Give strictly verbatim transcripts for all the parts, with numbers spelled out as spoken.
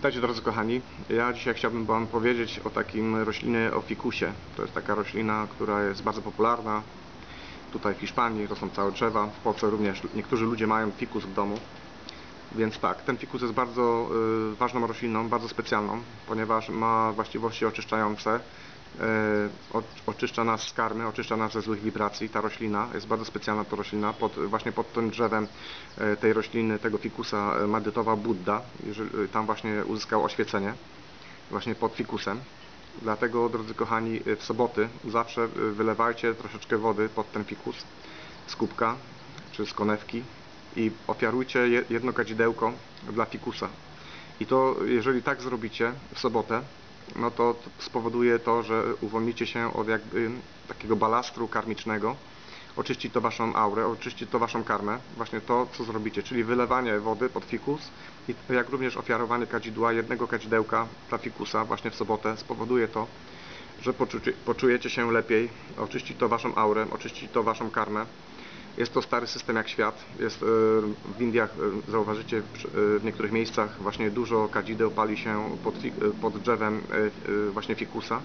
Witajcie drodzy kochani. Ja dzisiaj chciałbym Wam powiedzieć o takim roślinie, o fikusie. To jest taka roślina, która jest bardzo popularna. Tutaj w Hiszpanii rosną całe drzewa. W Polsce również niektórzy ludzie mają fikus w domu. Więc tak, ten fikus jest bardzo y, ważną rośliną, bardzo specjalną, ponieważ ma właściwości oczyszczające. Y, o, oczyszcza nas z karmy, oczyszcza nas ze złych wibracji. Ta roślina jest bardzo specjalna, to roślina. Pod, właśnie pod tym drzewem y, tej rośliny, tego fikusa y, medytował Buddha. Jeżeli, y, tam właśnie uzyskał oświecenie, właśnie pod fikusem. Dlatego, drodzy kochani, w soboty zawsze wylewajcie troszeczkę wody pod ten fikus z kubka czy z konewki i ofiarujcie jedno kadzidełko dla fikusa. I to, jeżeli tak zrobicie w sobotę, no to, to spowoduje to, że uwolnicie się od jakby takiego balastru karmicznego. Oczyści to waszą aurę, oczyści to waszą karmę, właśnie to, co zrobicie, czyli wylewanie wody pod fikus i jak również ofiarowanie kadzidła, jednego kadzidełka dla fikusa właśnie w sobotę spowoduje to, że poczujecie się lepiej, oczyści to waszą aurę, oczyści to waszą karmę. Jest to stary system jak świat. Jest w Indiach, zauważycie, w niektórych miejscach właśnie dużo kadzideł pali się pod, pod drzewem właśnie fikusa.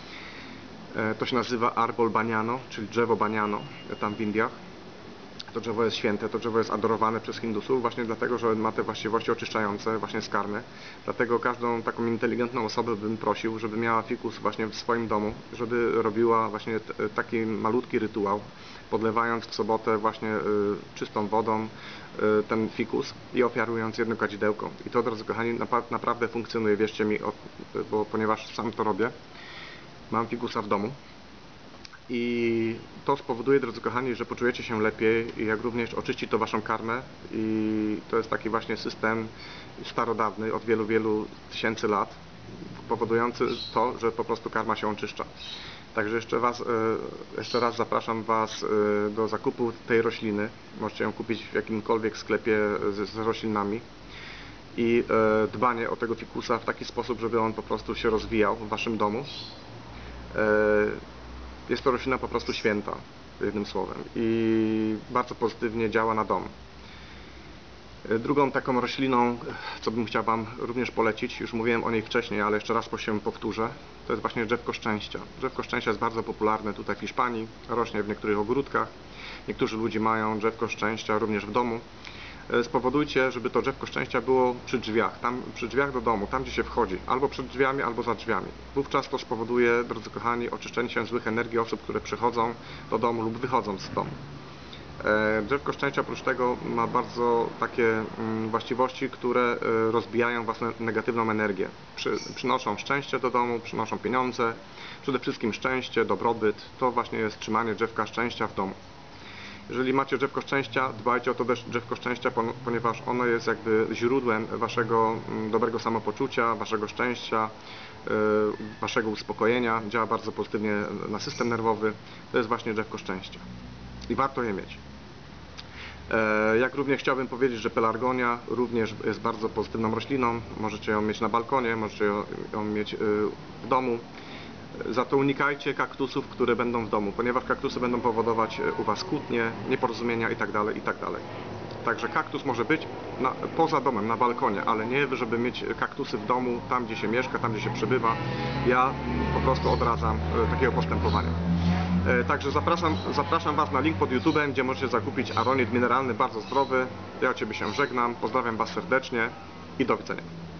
To się nazywa arbol baniano, czyli drzewo baniano tam w Indiach. To drzewo jest święte, to drzewo jest adorowane przez Hindusów właśnie dlatego, że ma te właściwości oczyszczające właśnie z karmy. Dlatego każdą taką inteligentną osobę bym prosił, żeby miała fikus właśnie w swoim domu, żeby robiła właśnie taki malutki rytuał, podlewając w sobotę właśnie czystą wodą ten fikus i ofiarując jedno kadzidełko. I to, drodzy kochani, naprawdę funkcjonuje, wierzcie mi, bo ponieważ sam to robię. Mam fikusa w domu i to spowoduje, drodzy kochani, że poczujecie się lepiej i jak również oczyści to waszą karmę i to jest taki właśnie system starodawny od wielu, wielu tysięcy lat, powodujący to, że po prostu karma się oczyszcza. Także jeszcze, was, jeszcze raz zapraszam Was do zakupu tej rośliny. Możecie ją kupić w jakimkolwiek sklepie z, z roślinami i dbanie o tego fikusa w taki sposób, żeby on po prostu się rozwijał w waszym domu. Jest to roślina po prostu święta, jednym słowem, i bardzo pozytywnie działa na dom. Drugą taką rośliną, co bym chciał Wam również polecić, już mówiłem o niej wcześniej, ale jeszcze raz się powtórzę, to jest właśnie drzewko szczęścia. Drzewko szczęścia jest bardzo popularne tutaj w Hiszpanii, rośnie w niektórych ogródkach. Niektórzy ludzie mają drzewko szczęścia również w domu. Spowodujcie, żeby to drzewko szczęścia było przy drzwiach, tam przy drzwiach do domu, tam gdzie się wchodzi, albo przed drzwiami, albo za drzwiami. Wówczas to spowoduje, drodzy kochani, oczyszczenie się złych energii osób, które przychodzą do domu lub wychodzą z domu. Drzewko szczęścia oprócz tego ma bardzo takie właściwości, które rozbijają własną negatywną energię. Przy, przynoszą szczęście do domu, przynoszą pieniądze, przede wszystkim szczęście, dobrobyt. To właśnie jest trzymanie drzewka szczęścia w domu. Jeżeli macie drzewko szczęścia, dbajcie o to drzewko szczęścia, ponieważ ono jest jakby źródłem waszego dobrego samopoczucia, waszego szczęścia, waszego uspokojenia. Działa bardzo pozytywnie na system nerwowy. To jest właśnie drzewko szczęścia. I warto je mieć. Jak również chciałbym powiedzieć, że pelargonia również jest bardzo pozytywną rośliną. Możecie ją mieć na balkonie, możecie ją mieć w domu. Za to unikajcie kaktusów, które będą w domu, ponieważ kaktusy będą powodować u Was kłótnie, nieporozumienia itd. itd. Także kaktus może być na, poza domem, na balkonie, ale nie, żeby mieć kaktusy w domu, tam gdzie się mieszka, tam gdzie się przebywa. Ja po prostu odradzam takiego postępowania. Także zapraszam, zapraszam Was na link pod YouTube'em, gdzie możecie zakupić aronit mineralny, bardzo zdrowy. Ja od Ciebie się żegnam, pozdrawiam Was serdecznie i do widzenia.